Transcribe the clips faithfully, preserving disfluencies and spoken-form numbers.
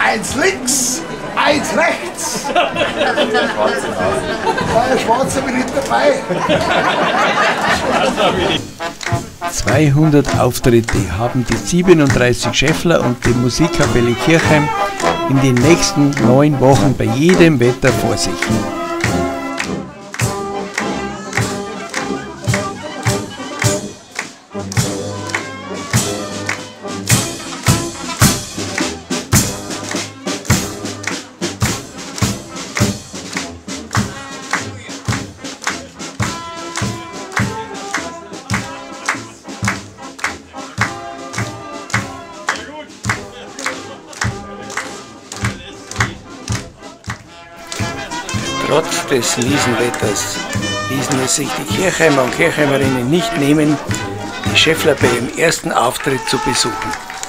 eins links, eins rechts. Der Schwarze bin nicht dabei. zweihundert Auftritte haben die siebenunddreißig Scheffler und die Musikkapelle Kirchheim in den nächsten neun Wochen bei jedem Wetter vor sich. Trotz des Riesenwetters ließen es sich die Kirchheimer und Kirchheimerinnen nicht nehmen, die Scheffler bei ihrem ersten Auftritt zu besuchen.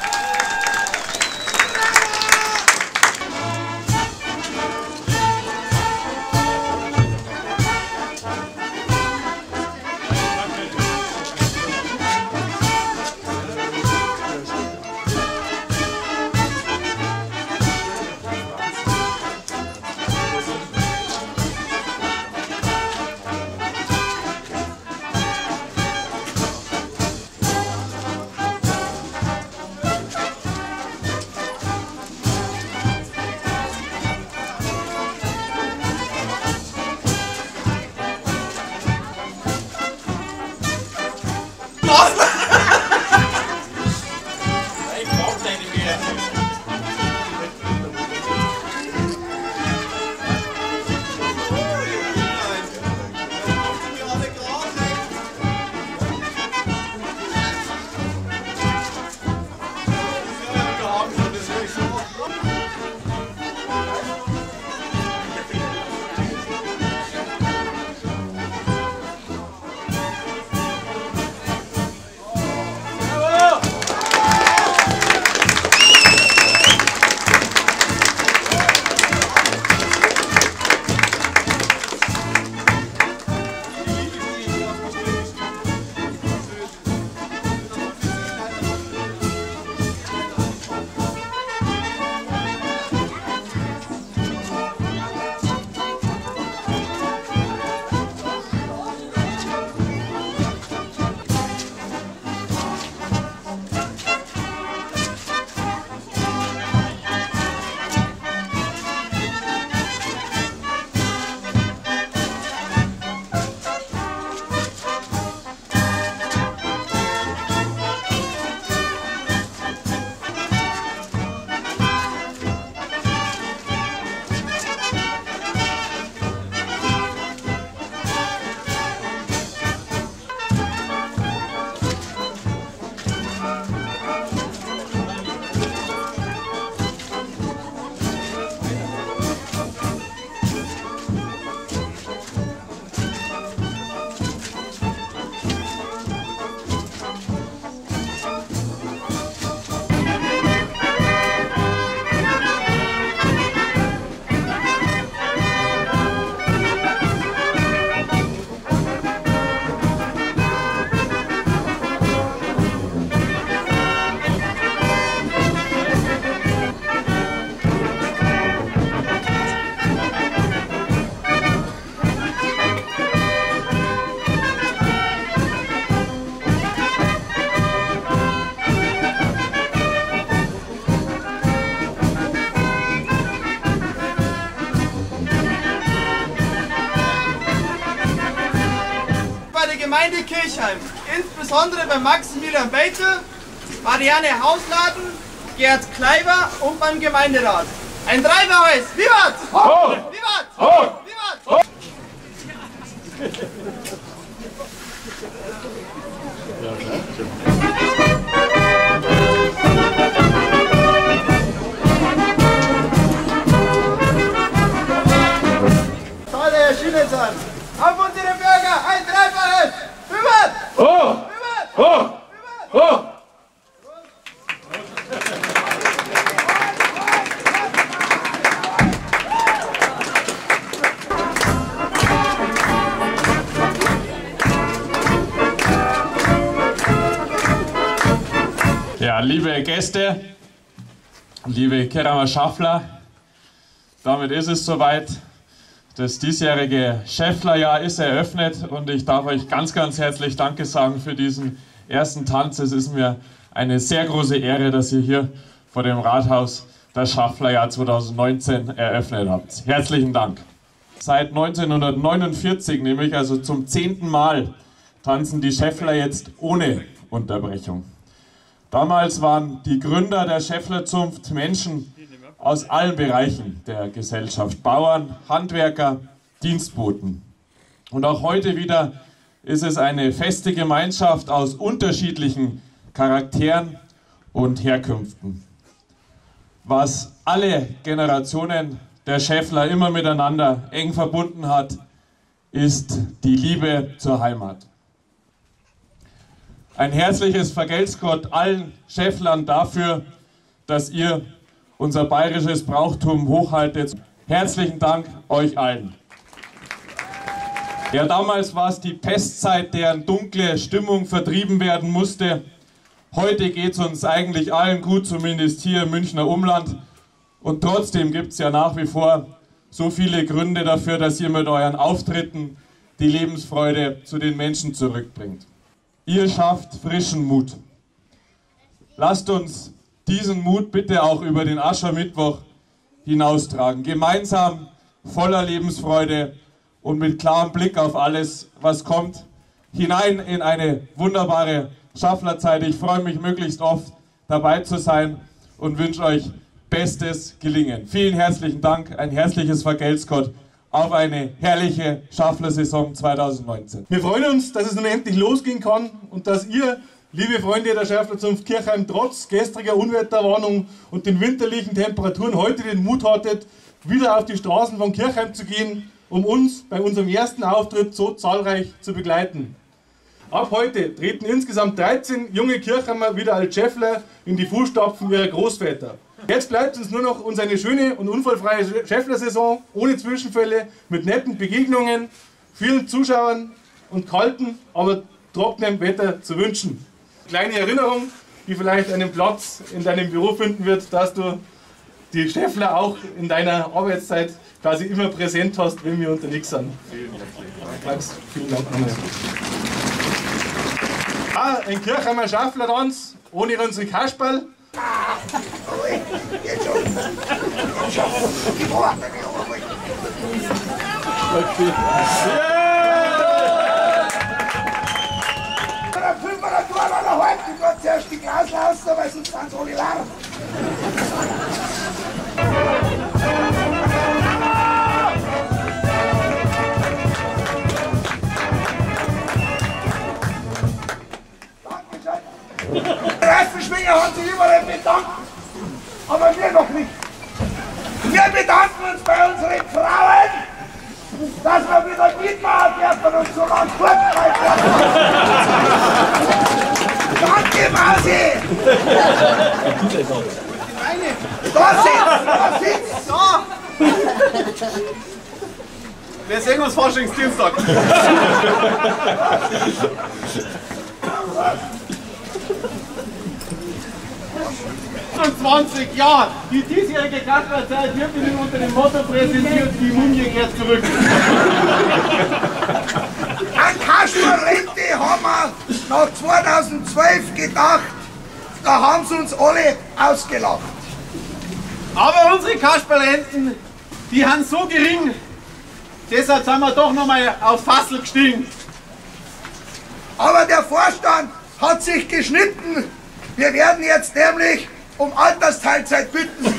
Gemeinde Kirchheim, insbesondere bei Maximilian Beite, Marianne Hausladen, Gerd Kleiber und beim Gemeinderat. Ein Treiberhäus! Vivat! Ho! Vivat! Ho! Vivat! Ho! Soll erschienen sein! Auf unsere Bürger! Ein Treiberhäus! Vivat! Ho! Vivat! Ho! Ho! Ja, liebe Gäste, liebe Keramer Schaffler, damit ist es soweit. Das diesjährige Schäfflerjahr ist eröffnet und ich darf euch ganz, ganz herzlich Danke sagen für diesen ersten Tanz. Es ist mir eine sehr große Ehre, dass ihr hier vor dem Rathaus das Schafflerjahr zweitausendneunzehn eröffnet habt. Herzlichen Dank. Seit neunzehnhundertneunundvierzig, nämlich also zum zehnten Mal, tanzen die Schäffler jetzt ohne Unterbrechung. Damals waren die Gründer der Schäfflerzunft Menschen aus allen Bereichen der Gesellschaft. Bauern, Handwerker, Dienstboten. Und auch heute wieder ist es eine feste Gemeinschaft aus unterschiedlichen Charakteren und Herkünften. Was alle Generationen der Schäffler immer miteinander eng verbunden hat, ist die Liebe zur Heimat. Ein herzliches Vergelt's Gott allen Schäfflern dafür, dass ihr unser bayerisches Brauchtum hochhaltet. Herzlichen Dank euch allen. Ja, damals war es die Pestzeit, deren dunkle Stimmung vertrieben werden musste. Heute geht es uns eigentlich allen gut, zumindest hier im Münchner Umland. Und trotzdem gibt es ja nach wie vor so viele Gründe dafür, dass ihr mit euren Auftritten die Lebensfreude zu den Menschen zurückbringt. Ihr schafft frischen Mut. Lasst uns diesen Mut bitte auch über den Aschermittwoch hinaustragen. Gemeinsam, voller Lebensfreude und mit klarem Blick auf alles, was kommt, hinein in eine wunderbare Schafflerzeit. Ich freue mich, möglichst oft dabei zu sein und wünsche euch bestes Gelingen. Vielen herzlichen Dank, ein herzliches Vergelt's Gott auf eine herrliche Schafflersaison zweitausendneunzehn. Wir freuen uns, dass es nun endlich losgehen kann und dass ihr, liebe Freunde der Schäfflerzunft Kirchheim, trotz gestriger Unwetterwarnung und den winterlichen Temperaturen heute den Mut hattet, wieder auf die Straßen von Kirchheim zu gehen, um uns bei unserem ersten Auftritt so zahlreich zu begleiten. Ab heute treten insgesamt dreizehn junge Kirchheimer wieder als Schäffler in die Fußstapfen ihrer Großväter. Jetzt bleibt uns nur noch uns eine schöne und unfallfreie Schäfflersaison ohne Zwischenfälle, mit netten Begegnungen, vielen Zuschauern und kaltem, aber trockenem Wetter zu wünschen. Kleine Erinnerung, die vielleicht einen Platz in deinem Büro finden wird, dass du die Schäffler auch in deiner Arbeitszeit quasi immer präsent hast, wenn wir unterwegs sind. Max, vielen Dank. Ah, ein Kirchheimer Schafflertanz ohne unsere Kasperl. Jetzt schon. Jetzt schon. Die Worte, Okay. Der Fünfer Tor an der Hand, du kannst zuerst die Glas lassen, weil sonst sind sie alle leer. Der Reifenschwinger hat sich überall bedankt, aber wir noch nicht. Wir bedanken uns bei unseren Frauen, dass wir wieder mitmachen dürfen und so lange fortbleiben dürfen. Danke, Mausi! Da sitzt, da sitzt! Da! Wir sehen uns Faschingsdienstag. fünfundzwanzig Jahre. Die diesjährige Kasperlzeit wird Ihnen unter dem Motto präsentiert, die Mumie kehrt zurück. An Kasperlrente haben wir nach zweitausendzwölf gedacht, da haben sie uns alle ausgelacht. Aber unsere Kasperlrenten, die haben so gering, deshalb sind wir doch nochmal aufs Fassel gestiegen. Aber der Vorstand hat sich geschnitten. Wir werden jetzt nämlich um Altersteilzeit bitten.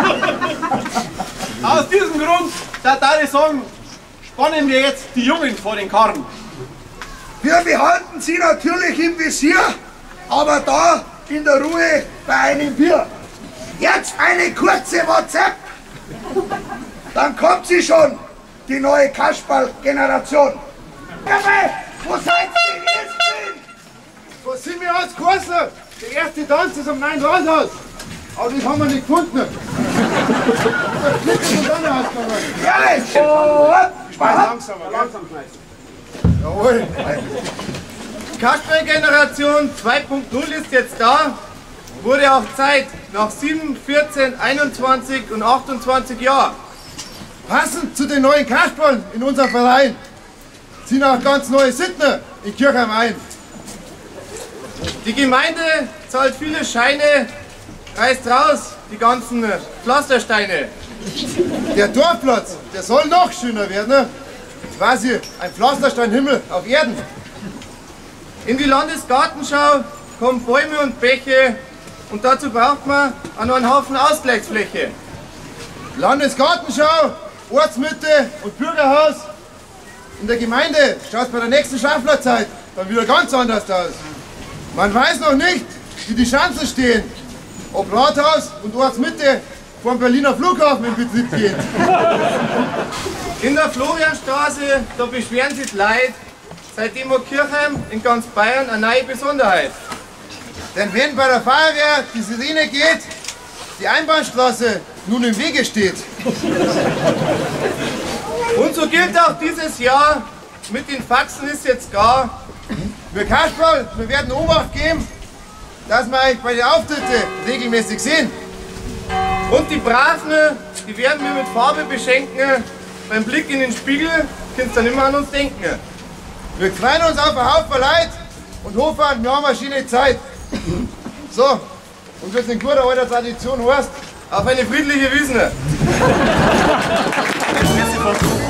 Aus diesem Grund, da darf ich sagen, spannen wir jetzt die Jungen vor den Karren. Wir behalten sie natürlich im Visier, aber da in der Ruhe bei einem Bier. Jetzt eine kurze WhatsApp, dann kommt sie schon, die neue Kasperl-Generation. Wo seid ihr denn jetzt? Wo sind wir als Kurse? Der erste Tanz ist am neuen Rathaus. Aber das haben wir nicht gefunden. Ehrlich? Oh, langsamer, langsam schmeißen. Jawohl. Kasperl-Generation zwei punkt null ist jetzt da Wurde auch Zeit, nach sieben, vierzehn, einundzwanzig und achtundzwanzig Jahren. Passend zu den neuen Kasperln in unserem Verein ziehen auch ganz neue Sittner in Kirchheim ein. Die Gemeinde zahlt viele Scheine, reißt raus die ganzen Pflastersteine. Der Dorfplatz, der soll noch schöner werden. Ne? Quasi ein Pflastersteinhimmel auf Erden. In die Landesgartenschau kommen Bäume und Bäche und dazu braucht man auch noch einen Haufen Ausgleichsfläche. Landesgartenschau, Ortsmitte und Bürgerhaus. In der Gemeinde schaut es bei der nächsten Schafflerzeit dann wieder ganz anders aus. Man weiß noch nicht, wie die Schanzen stehen, ob Rathaus und Ortsmitte vom Berliner Flughafen in Betrieb gehen. In der Florianstraße, da beschweren sich die Leute, seitdem hat Kirchheim in ganz Bayern eine neue Besonderheit. Denn wenn bei der Feuerwehr die Sirene geht, die Einbahnstraße nun im Wege steht. Und so gilt auch dieses Jahr, mit den Faxen ist jetzt gar. Wir Kasperl, wir werden Obacht geben, dass wir euch bei den Auftritten regelmäßig sehen. Und die Braven, die werden wir mit Farbe beschenken. Beim Blick in den Spiegel kannst du dann immer an uns denken. Wir freuen uns auf einen Haufen Leute und hoffen, wir haben eine schöne Zeit. So, und wir sind guter alter Tradition heißt, auf eine friedliche Wiesn.